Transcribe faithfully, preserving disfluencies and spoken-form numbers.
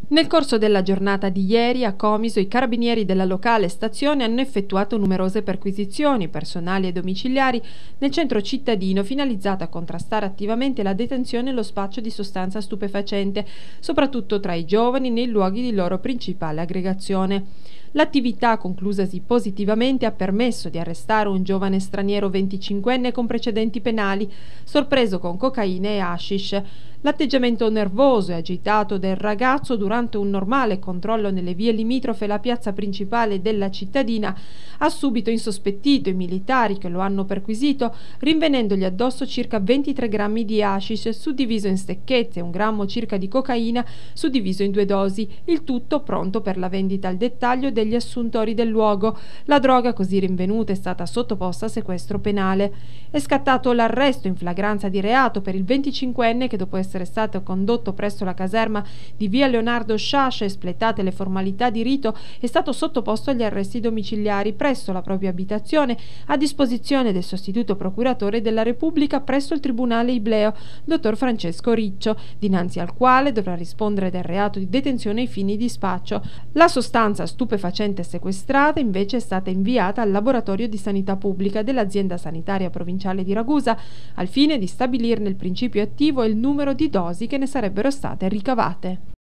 Nel corso della giornata di ieri a Comiso i carabinieri della locale stazione hanno effettuato numerose perquisizioni personali e domiciliari nel centro cittadino finalizzate a contrastare attivamente la detenzione e lo spaccio di sostanza stupefacente, soprattutto tra i giovani nei luoghi di loro principale aggregazione. L'attività, conclusasi positivamente, ha permesso di arrestare un giovane straniero venticinquenne con precedenti penali, sorpreso con cocaina e hashish. L'atteggiamento nervoso e agitato del ragazzo durante un normale controllo nelle vie limitrofe alla piazza principale della cittadina ha subito insospettito i militari che lo hanno perquisito, rinvenendogli addosso circa ventitré grammi di hashish suddiviso in stecchette e un grammo circa di cocaina suddiviso in due dosi, il tutto pronto per la vendita al dettaglio degli assuntori del luogo. La droga così rinvenuta è stata sottoposta a sequestro penale. È scattato l'arresto in flagranza di reato per il venticinquenne che, dopo essere stato condotto presso la caserma di via Leonardo Sciascia, espletate le formalità di rito, è stato sottoposto agli arresti domiciliari presso la propria abitazione a disposizione del sostituto procuratore della Repubblica presso il Tribunale Ibleo, dottor Francesco Riccio, dinanzi al quale dovrà rispondere del reato di detenzione ai fini di spaccio. La sostanza stupefacente sequestrata invece è stata inviata al laboratorio di sanità pubblica dell'azienda sanitaria provinciale di Ragusa al fine di stabilirne il principio attivo e il numero di dosi che ne sarebbero state ricavate.